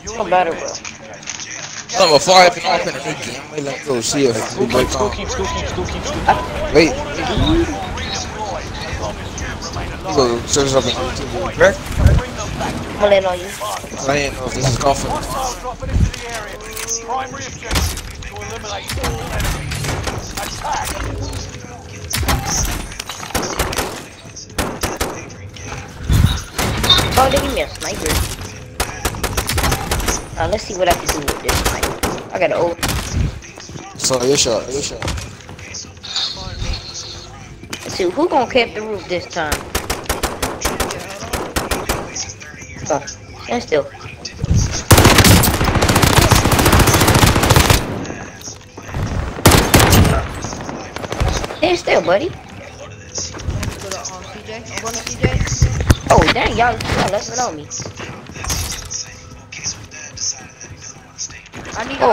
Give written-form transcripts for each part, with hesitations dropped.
No matter, bro. I'm a fire up in the new game. Wait, let's go see if we break on. Wait. You go search up in YouTube, correct? I'm gonna land on you. I didn't know if this is confident. Primary objective to eliminate all enemies. Attack! Oh, they give me a sniper. Let's see what I can do with this sniper. I got an ult. So your shot. Let's see who gonna cap the roof this time. Come on, stand still. Stand still, buddy. Oh dang, y'all left it on me. I need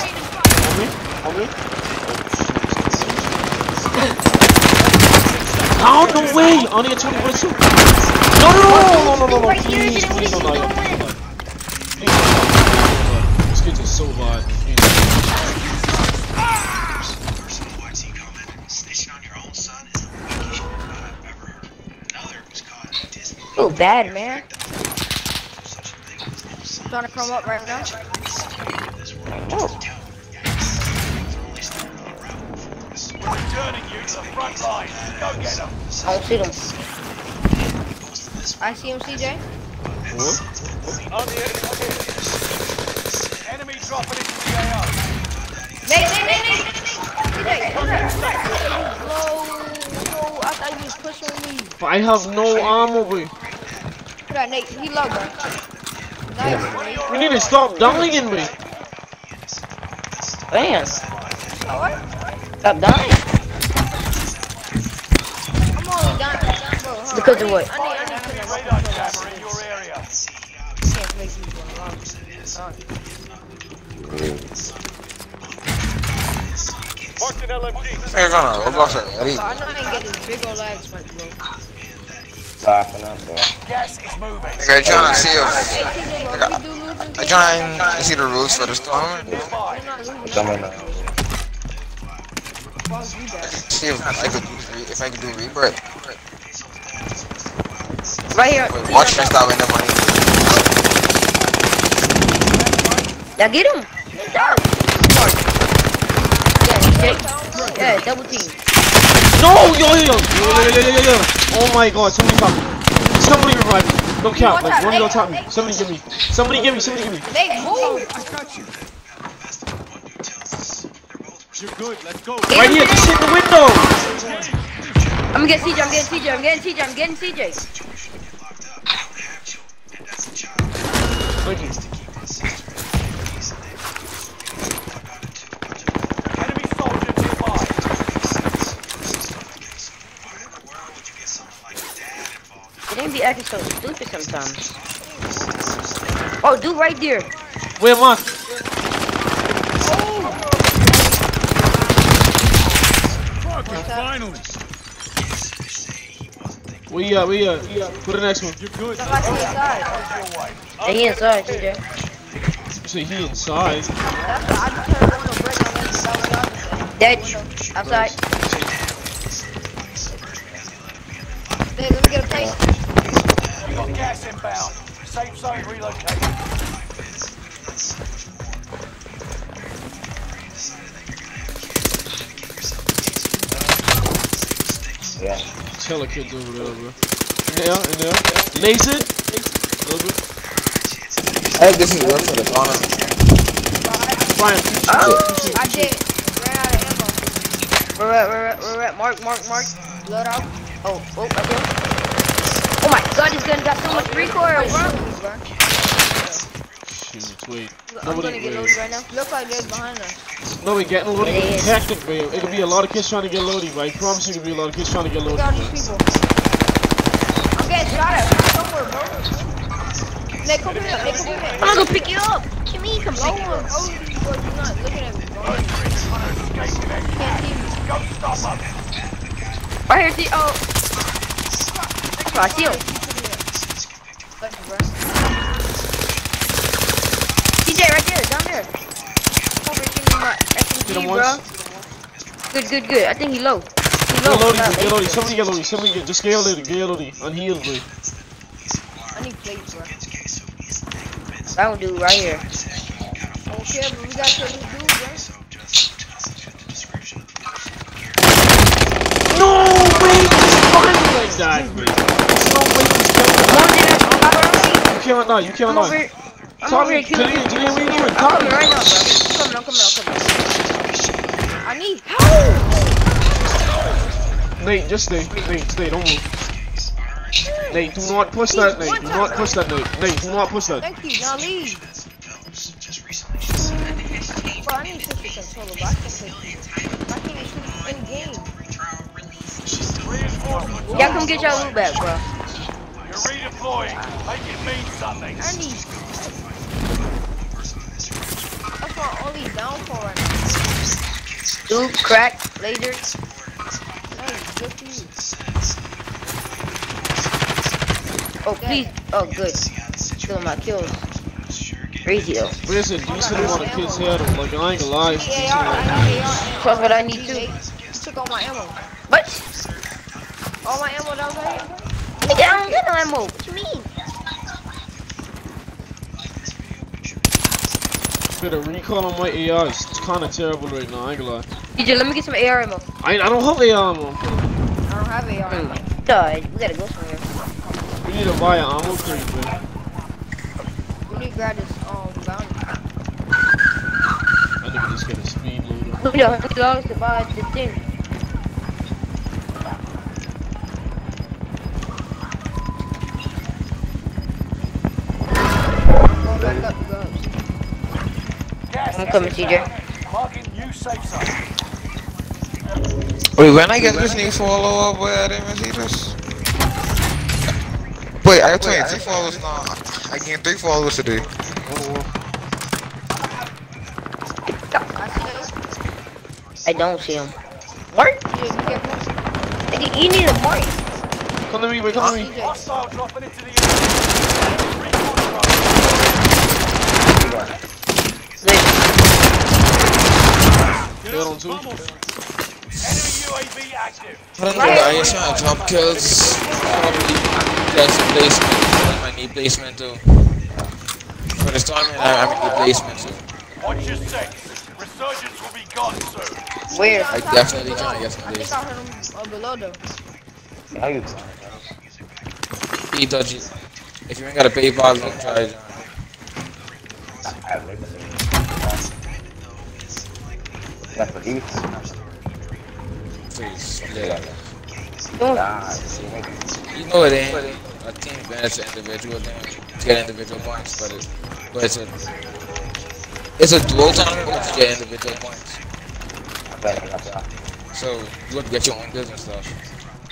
Oh, no way! Only a 20.2. No, please, please, no. These kids are so bad. Oh, bad, man. trying to come up right now. Oh. We're returning you to the front line. Go get them. I don't see them. I see him, CJ. On the enemy dropping into the AO. Nate. CJ, low. I thought you was pushing me. But I have no armor, boy. Look at that, Nate. He low, bro. Nice. We need to stop dying in me. Damn. What? Stop dying. I'm only down, bro. Because of what? I need to Radar jammer in your area. can't play people alone. Marked an LMG. Hey, Connor, what about that? I know I ain't getting big old lag spikes, bro. Gas is moving. Okay, trying to see if Hey, TJ, bro, we do losing. I'm trying to see the rules for this tournament. We're not losing. See if I could do rebirth. Right here. Watch this stop winning money. Now get him. Yeah, double team. No, yo. Oh my god, somebody top me. Somebody revive me. No count, like one of y'all top me. Somebody give me. Somebody give me. Nate, move. You're good. Let's go. Right here, just hit the window. I'm getting CJ. I'm getting CJ. Thank you. Enemy soldier nearby. They be acting so stupid sometimes. Oh, dude, right there. Where am I? Finally. Where you at? Put the next one. You're good. They inside, CJ. You say he inside. Dead. Outside. Hey, let me get a place. You got gas inbound. Safe zone relocated. Tell the kids over there, bro. In there. Nathan. I think this is worth for the tournament. Brian. Oh, I did. Ran out of ammo. we're at Mark. Blood out. Oh, right there. Oh my god, this gun got so much recoil, bro. Shoot, wait. I'm gonna get loaded right now. Look like they're behind us. No, we getting loaded. It is. Tactic, bro. It could be a lot of kids trying to get loaded, but I promise you, it could be a lot of kids trying to get Look loaded. at all these people. I'm getting shot at somewhere, bro. Nate, come here. I'm gonna go pick you up. What you mean, come pick you up? You're not looking at me, bro. Can't see me. Go stop them. Right here, see. Oh, I see him. Thank you, bro. Hit him see, bro. once. Good. I think he low. He Get low. loaded, get loaded. Somebody get loaded. Somebody get, just get loaded, unhealed, bro. I need plates, bro. That one dude right here. Okay, but we got to this dude, bro. No way, it's fine like that, bro. There's no way he's killing. You cannot die, you cannot die. I'm over here killing Julian, what are you doing? I'm coming right now, bro. I'm coming. I need help. Nate, just stay. Nate, stay, don't move. Nate, do not push that, Nate. Do not push that, Nate. Nate, do not push that. Thank you, now leave. Bro, I need to switch the controller, but I can't switch in game. Y'all come get y'all loot back, bro. You're redeploying. Make it mean something. I need. That's why all these down for right now. Dude, crack, laser. That is good for you. Oh, please. Oh, good. Killing my kills. Crazy though. Listen, you said you want a kid's head. Like, I ain't gonna lie. That's what I need too. You took all my ammo. What? All my ammo that was right here. Nigga, I don't get no ammo. What you mean? Bit of recall on my AI. It's kind of terrible right now. I ain't gonna lie. DJ, let me get some AR ammo. I don't have AI ammo. I don't have AR ammo. Duh, we gotta go somewhere. We need to buy an ammo crate, man. We need to grab this bounty. I think we just get a speed loader. We don't have $100 to buy the thing. Go back up, go. I'm coming, CJ. Marking new safe zone. Wait, when I get this new follow up, wait, I didn't even see this. Wait, I got 23 followers now. I gained 3 followers today. I don't see him. What? Nigga, you need a mark. Come to me, wait, come to me. Hostile dropping into the area. Get on two. Enemy UAV active. I don't know, I just want to drop kills. Probably get some placement. I might need placement too. For this time, I might need placement too. Watch your six. Resurgence will be gone soon. Where? I definitely trying to get some I think placement. I heard him below though. Be dodgy. If you ain't got a PayPal, don't try it. Please, yeah. You know it ain't a team event, it's an individual thing to get individual points, but it's a dual tournament to get individual points. So you have to get your own kills and stuff.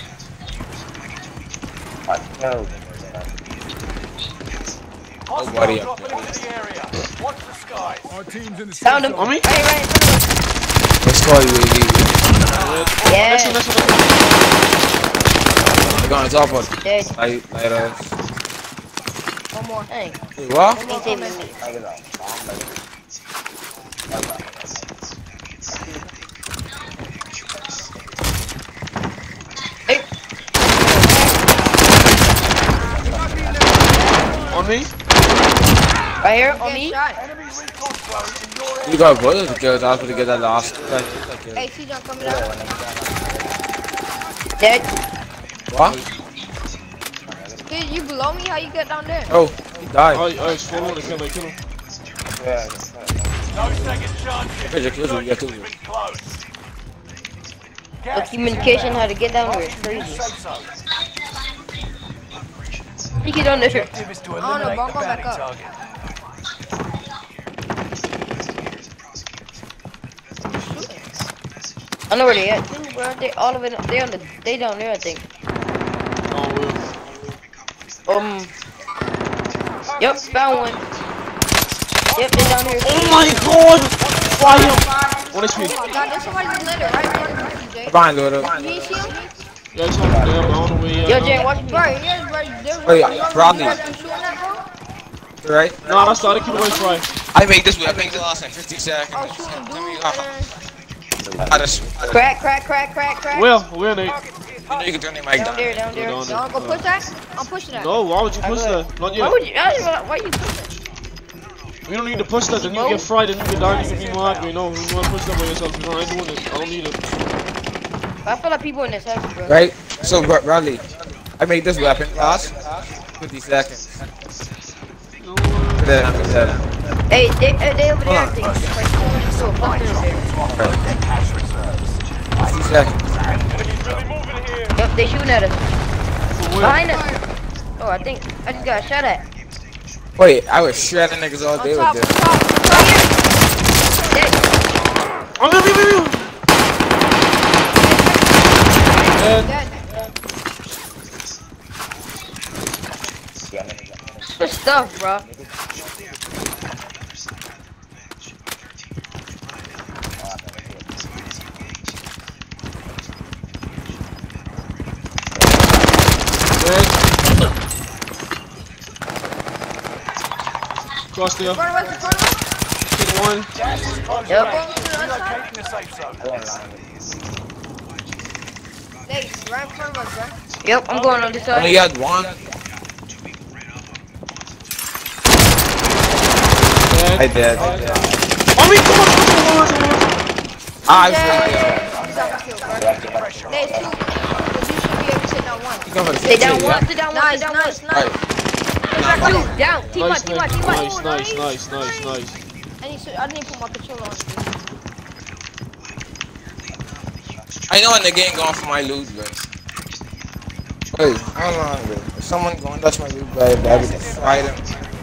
Hostile Nobody up dropping there. into the area. Watch the skies. Our team's in the Found him. On me? Right in front of us. Let's call you AD. Yeah. Next one. They're gonna top us. Dead. Light us. One more. Hey, Wait, what? ain't saving me. Hey, On me? right here on me. Shot. Enemy recon drones in your area. You got brothers to kill, that's to get that last. Hey, CJ, coming out. Dead. What? Dude, you below me? How you get down there? Oh, he died. I swore on the kill him. No second chances. Picture kills will get to Resurgence you. has been closed. The Gas communication how to get down there is marking new crazy. safe zone. You get on there. Objective is to Oh, no, eliminate bump the on back bounty up. target. I know where they at too, bro. They all of it. They down there, I think. Oh, well. Yep, found one. Yep, they down here. Oh my god! Fire! What is me? Oh my god, there's somebody in the litter right there, CJ. Behind Lord. You didn't see him? Yeah, it's on the on the way. Yo, Jay, watch me. Bro, here's right there. Wait, probably. You shooting that, bro? Right? Nah, that's not a kid away try. I made this way, I made the last time, 50 seconds. I was shooting dude, Let me- and then Crack. Where Nate? You know you can turn your mic Down down. there. Down there. Y'all go push that? I'm pushing that. No, why would you push that? Not Why yet. would you? Why you pushing? We don't need to push that, then you get fried, then you get down, you get me more angry. No, you wanna push that by yourself, because I ain't doing it. I don't need it. I feel like people in this house, bro. Right? So, Bradley, I made this weapon last 50 seconds. Hey, they over there, I think. So, fuck them over there. 50 seconds. Yep, they shooting at us. Behind us. Oh, I just got shot at. Wait, I was shredding niggas all day with this. I'm gonna be you! Good stuff, bro. Cross there. Hit one. Yep. Yep, I'm going on this side. Only had one. I did. Oh, me, come on. I Stay down one. Nice. Down. Team Nice. I didn't put my controller on. I know when the game going for my loot, bro. Wait, hold on, bro. If someone going to touch my loot, bro, I would fry them.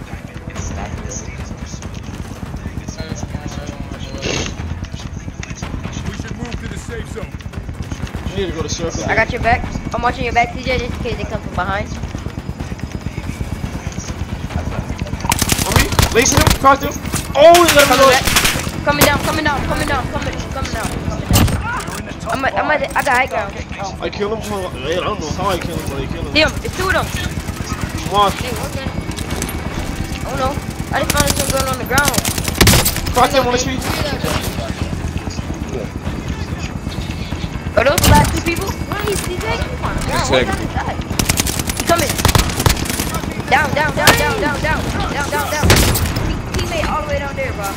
We should move to the safe zone. You need to go to circle. I got your back. I'm watching your back, TJ, just in case they come from behind. On me, lacing him, cross him. Oh, he let him go. Coming down. I got high ground. I killed him. I don't know how I killed him, but I killed him. Damn, it's two of them. Mark. Okay. Oh no, I just found some gun on the ground. Cross him on the street. Are those the last two people? Nice, TJ. Come on, ground. What's on the side? He's coming. Down. Teammate all the way down there, bro.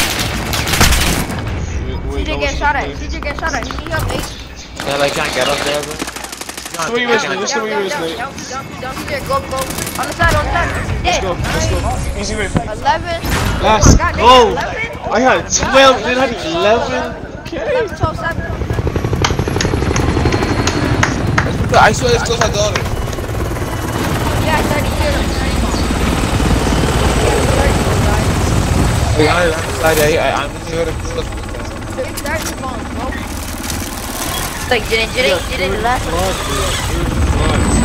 CJ getting shot at. He up 8. Yeah, like, can't get up there, bro. Let's see what you risk, mate. Down here, go. On the side. Let's go. Easy win. 11. Let's God, they go. got 11? I had 12, then I had 11. Okay. 11, 12, 7. I swear it's close at the other. Yeah, 30 kills. Wait, I'm just here to close. It's 30 bombs, bro. Like, didn't the last one?